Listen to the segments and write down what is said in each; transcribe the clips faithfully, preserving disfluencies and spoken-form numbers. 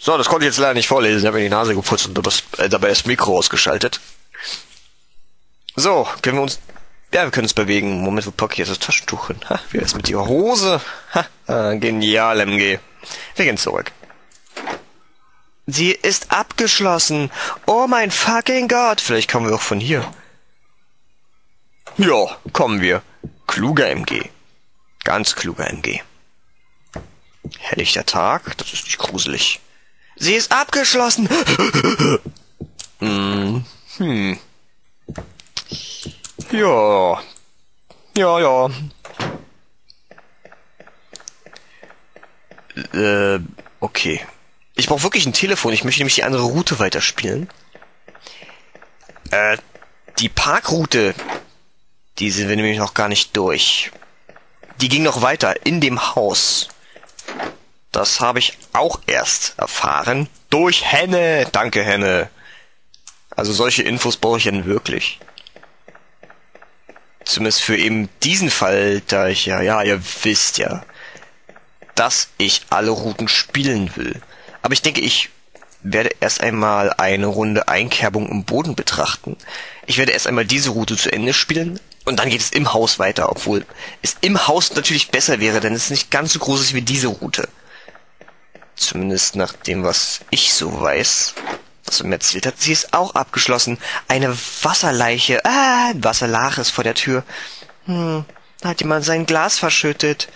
So, das konnte ich jetzt leider nicht vorlesen. Ich habe mir die Nase geputzt und das, äh, dabei das Mikro ausgeschaltet. So, können wir uns... Ja, wir können uns bewegen. Moment, wo packe ich jetzt das Taschentuch hin? Ha, wie ist mit ihrer Hose? Ha, äh, genial, M G. Wir gehen zurück. Sie ist abgeschlossen. Oh mein fucking Gott. Vielleicht kommen wir auch von hier. Ja, kommen wir. Kluger M G. Ganz kluger M G. Helllichter Tag, das ist nicht gruselig. Sie ist abgeschlossen. hm. hm. Ja. Ja, ja. Äh, okay. Ich brauche wirklich ein Telefon. Ich möchte nämlich die andere Route weiterspielen. Äh, die Parkroute, die sind wir nämlich noch gar nicht durch. Die ging noch weiter in dem Haus. Das habe ich auch erst erfahren. Durch Henne. Danke, Henne. Also solche Infos brauche ich ja wirklich. Zumindest für eben diesen Fall, da ich ja, ja, ihr wisst ja, dass ich alle Routen spielen will. Aber ich denke, ich werde erst einmal eine Runde Einkerbung im Boden betrachten. Ich werde erst einmal diese Route zu Ende spielen und dann geht es im Haus weiter, obwohl es im Haus natürlich besser wäre, denn es ist nicht ganz so groß wie diese Route. Zumindest nach dem, was ich so weiß, was er mir erzählt hat. Sie ist auch abgeschlossen. Eine Wasserleiche, ah, ein Wasserlache ist vor der Tür. Hm, da hat jemand sein Glas verschüttet.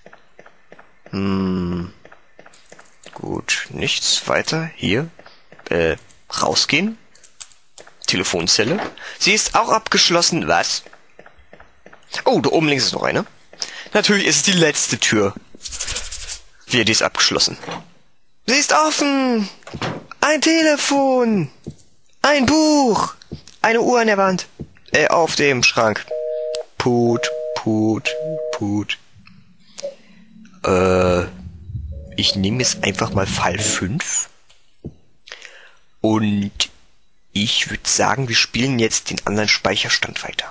Hm... Gut, nichts weiter. Hier. Äh, rausgehen. Telefonzelle. Sie ist auch abgeschlossen. Was? Oh, da oben links ist noch eine. Natürlich ist es die letzte Tür. Hier, die ist abgeschlossen. Sie ist offen. Ein Telefon. Ein Buch. Eine Uhr an der Wand. Äh, auf dem Schrank. Put, put, put. Äh... Ich nehme jetzt einfach mal Fall fünf. Und ich würde sagen, wir spielen jetzt den anderen Speicherstand weiter.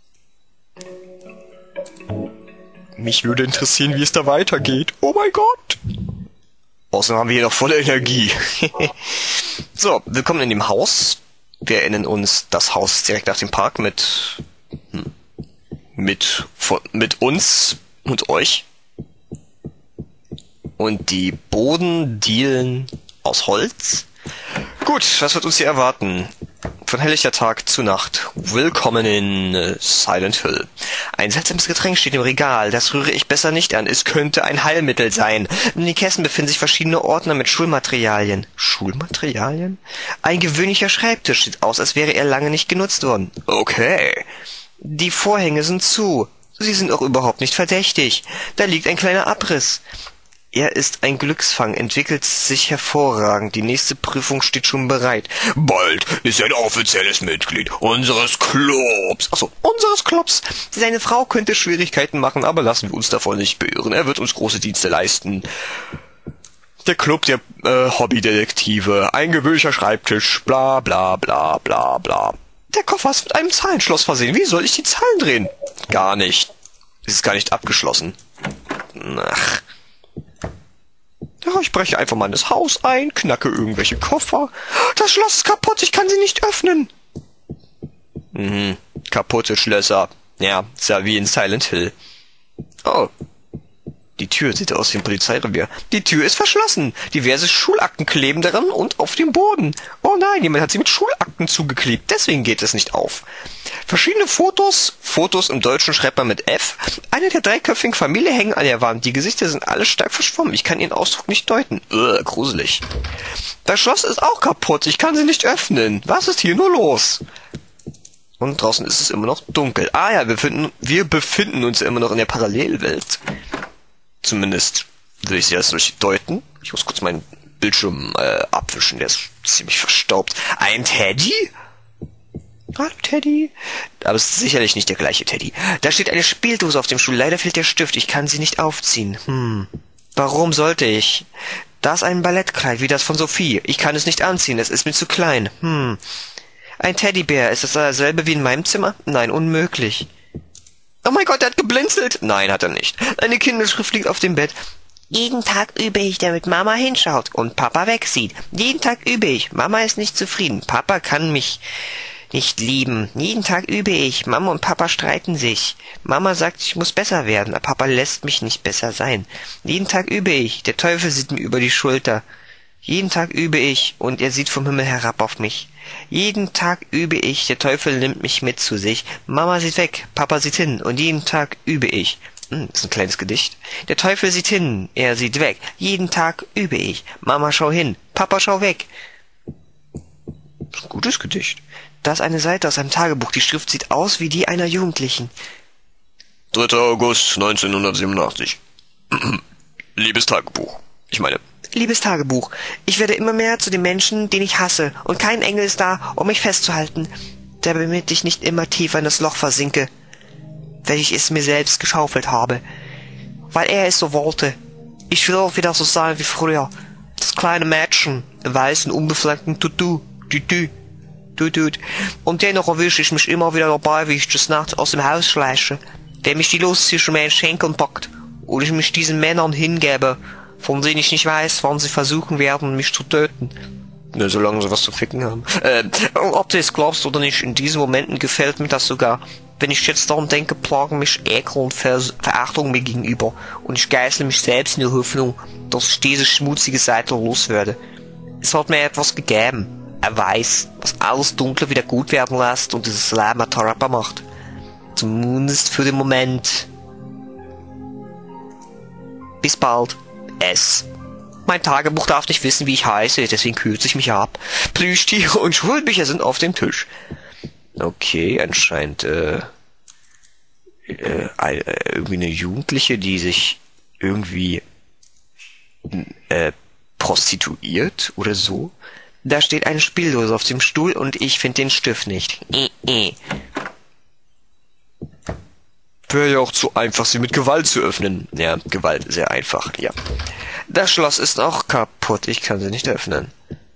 Mich würde interessieren, wie es da weitergeht. Oh mein Gott! Außerdem haben wir hier noch volle Energie. So, willkommen in dem Haus. Wir erinnern uns, das Haus ist direkt nach dem Park mit... Hm, mit, von, mit uns und euch. Und die Bodendielen aus Holz. Gut, was wird uns hier erwarten? Von helllichter Tag zu Nacht. Willkommen in äh, Silent Hill. Ein seltsames Getränk steht im Regal. Das rühre ich besser nicht an. Es könnte ein Heilmittel sein. In den Kästen befinden sich verschiedene Ordner mit Schulmaterialien. Schulmaterialien? Ein gewöhnlicher Schreibtisch. Sieht aus, als wäre er lange nicht genutzt worden. Okay. Die Vorhänge sind zu. Sie sind auch überhaupt nicht verdächtig. Da liegt ein kleiner Abriss. Er ist ein Glücksfang, entwickelt sich hervorragend. Die nächste Prüfung steht schon bereit. Bald ist er ein offizielles Mitglied unseres Clubs. Achso, unseres Clubs. Seine Frau könnte Schwierigkeiten machen, aber lassen wir uns davon nicht beirren. Er wird uns große Dienste leisten. Der Club der äh, Hobbydetektive. Ein gewöhnlicher Schreibtisch. Bla bla bla bla bla. Der Koffer ist mit einem Zahlenschloss versehen. Wie soll ich die Zahlen drehen? Gar nicht. Es ist gar nicht abgeschlossen. Ach... Ja, ich breche einfach mal in das Haus ein, knacke irgendwelche Koffer. Das Schloss ist kaputt, ich kann sie nicht öffnen. Mhm, kaputte Schlösser. Ja, ist ja wie in Silent Hill. Oh, die Tür sieht aus wie ein Polizeirevier. Die Tür ist verschlossen. Diverse Schulakten kleben daran und auf dem Boden. Oh nein, jemand hat sie mit Schulakten zugeklebt, deswegen geht es nicht auf. Verschiedene Fotos, Fotos im Deutschen schreibt man mit F. Eine der dreiköpfigen Familie hängen an der Wand. Die Gesichter sind alle stark verschwommen. Ich kann ihren Ausdruck nicht deuten. Ugh, gruselig. Das Schloss ist auch kaputt. Ich kann sie nicht öffnen. Was ist hier nur los? Und draußen ist es immer noch dunkel. Ah ja, wir, finden, wir befinden uns immer noch in der Parallelwelt. Zumindest will ich sie das durchdeuten. Ich muss kurz meinen Bildschirm äh, abwischen. Der ist ziemlich verstaubt. Ein Teddy? Hallo Teddy. Aber es ist sicherlich nicht der gleiche Teddy. Da steht eine Spieldose auf dem Stuhl. Leider fehlt der Stift. Ich kann sie nicht aufziehen. Hm. Warum sollte ich? Da ist ein Ballettkleid, wie das von Sophie. Ich kann es nicht anziehen. Es ist mir zu klein. Hm. Ein Teddybär. Ist das dasselbe wie in meinem Zimmer? Nein, unmöglich. Oh mein Gott, er hat geblinzelt. Nein, hat er nicht. Eine Kinderschrift liegt auf dem Bett. Jeden Tag übe ich, damit Mama hinschaut und Papa wegsieht. Jeden Tag übe ich. Mama ist nicht zufrieden. Papa kann mich nicht lieben. Jeden Tag übe ich. Mama und Papa streiten sich. Mama sagt, ich muss besser werden, aber Papa lässt mich nicht besser sein. Jeden Tag übe ich. Der Teufel sieht mir über die Schulter. Jeden Tag übe ich und er sieht vom Himmel herab auf mich. Jeden Tag übe ich. Der Teufel nimmt mich mit zu sich. Mama sieht weg. Papa sieht hin. Und jeden Tag übe ich. Hm, das ist ein kleines Gedicht. Der Teufel sieht hin. Er sieht weg. Jeden Tag übe ich. Mama schau hin. Papa schau weg. Das ist ein gutes Gedicht. Da ist eine Seite aus einem Tagebuch. Die Schrift sieht aus wie die einer Jugendlichen. dritter August neunzehnhundertsiebenundachtzig. Liebes Tagebuch. Ich meine... Liebes Tagebuch, ich werde immer mehr zu dem Menschen, den ich hasse, und kein Engel ist da, um mich festzuhalten, damit ich nicht immer tiefer in das Loch versinke, welches ich es mir selbst geschaufelt habe. Weil er es so wollte. Ich will auch wieder so sein wie früher. Das kleine Mädchen, im weißen, unbefleckten Tutu, Tutu. Tut, und dennoch erwische ich mich immer wieder dabei, wie ich des Nachts aus dem Haus schleiche, wenn mich die Lust zwischen meinen Schenkeln packt und ich mich diesen Männern hingebe, von denen ich nicht weiß, wann sie versuchen werden, mich zu töten. Ja, solange sie was zu ficken haben. Äh, ob du es glaubst oder nicht, in diesen Momenten gefällt mir das sogar. Wenn ich jetzt daran denke, plagen mich Ekel und Ver Verachtung mir gegenüber und ich geißle mich selbst in der Hoffnung, dass ich diese schmutzige Seite loswerde. Es hat mir etwas gegeben. Er weiß, was alles Dunkle wieder gut werden lässt und dieses Leben ertragbar macht. Zumindest für den Moment. Bis bald. S. Mein Tagebuch darf nicht wissen, wie ich heiße, deswegen kürze ich mich ab. Plüschtiere und Schulbücher sind auf dem Tisch. Okay, anscheinend äh, äh, äh, irgendwie eine Jugendliche, die sich irgendwie äh, prostituiert oder so. Da steht eine Spieldose auf dem Stuhl und ich finde den Stift nicht. Äh, äh. Wäre ja auch zu einfach, sie mit Gewalt zu öffnen. Ja, Gewalt, sehr einfach, ja. Das Schloss ist auch kaputt, ich kann sie nicht öffnen.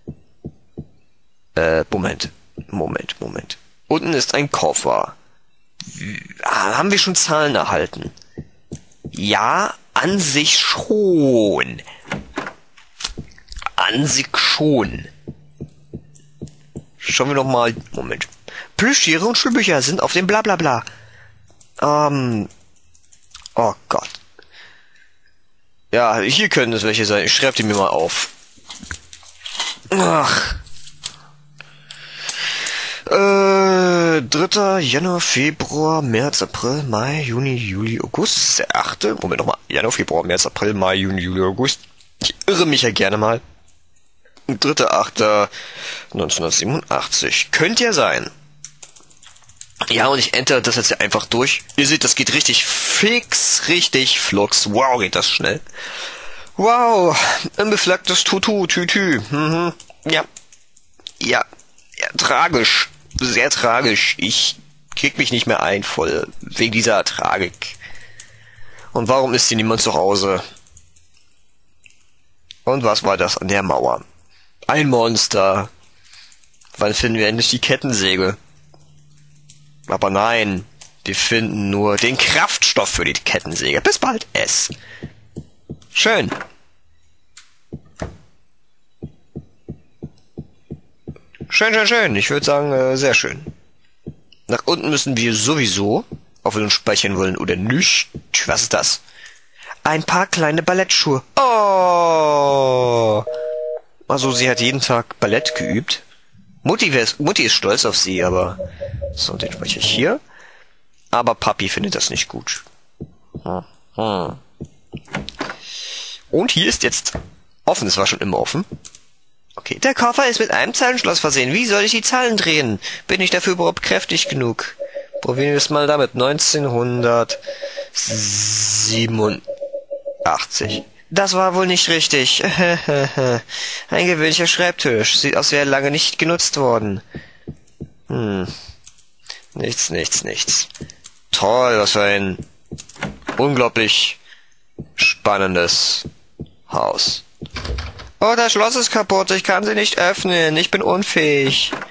Äh, Moment, Moment, Moment. Unten ist ein Koffer. Ah, haben wir schon Zahlen erhalten? Ja, an sich schon. An sich schon. Schauen wir noch mal. Moment. Plüschtiere und Schulbücher sind auf dem Blablabla. Ähm. Oh Gott. Ja, hier können es welche sein. Ich schreibe die mir mal auf. Ach. Äh, dritter Januar, Februar, März, April, Mai, Juni, Juli, August. Der achte Moment nochmal. Januar, Februar, März, April, Mai, Juni, Juli, August. Ich irre mich ja gerne mal. dritter achter neunzehnhundertsiebenundachtzig. Könnte ja sein. Ja, und ich enter das jetzt einfach durch. Ihr seht, das geht richtig fix, richtig flux. Wow, geht das schnell. Wow, ein beflecktes Tutu, Tütü. Mhm. Ja. Ja. Ja, tragisch. Sehr tragisch. Ich krieg mich nicht mehr ein voll. Wegen dieser Tragik. Und warum ist hier niemand zu Hause? Und was war das an der Mauer? Ein Monster. Wann finden wir endlich die Kettensäge? Aber nein, wir finden nur den Kraftstoff für die Kettensäge. Bis bald, S. Schön. Schön, schön, schön. Ich würde sagen, äh, sehr schön. Nach unten müssen wir sowieso, ob wir uns speichern wollen oder nicht. Was ist das? Ein paar kleine Ballettschuhe. Oh! Also sie hat jeden Tag Ballett geübt. Mutti, Mutti ist stolz auf sie, aber... So, den speichere ich hier. Aber Papi findet das nicht gut. Hm. Hm. Und hier ist jetzt offen. Es war schon immer offen. Okay, der Koffer ist mit einem Zahlenschloss versehen. Wie soll ich die Zahlen drehen? Bin ich dafür überhaupt kräftig genug? Probieren wir es mal damit. neunzehnhundertsiebenundachtzig. Das war wohl nicht richtig. Ein gewöhnlicher Schreibtisch. Sieht aus, wäre lange nicht genutzt worden. Hm. Nichts, nichts, nichts. Toll, was für ein unglaublich spannendes Haus. Oh, das Schloss ist kaputt. Ich kann sie nicht öffnen. Ich bin unfähig.